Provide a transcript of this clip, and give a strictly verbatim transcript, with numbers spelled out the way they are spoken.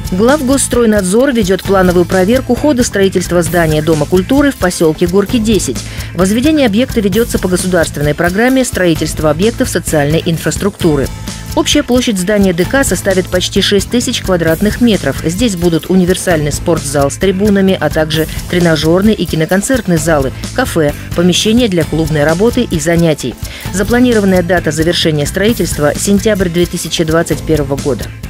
Главгосстройнадзор ведет плановую проверку хода строительства здания Дома культуры в поселке Горки десять. Возведение объекта ведется по государственной программе строительства объектов социальной инфраструктуры. Общая площадь здания ДК составит почти шесть тысяч квадратных метров. Здесь будут универсальный спортзал с трибунами, а также тренажерный и киноконцертные залы, кафе, помещения для клубной работы и занятий. Запланированная дата завершения строительства – сентябрь две тысячи двадцать первого года.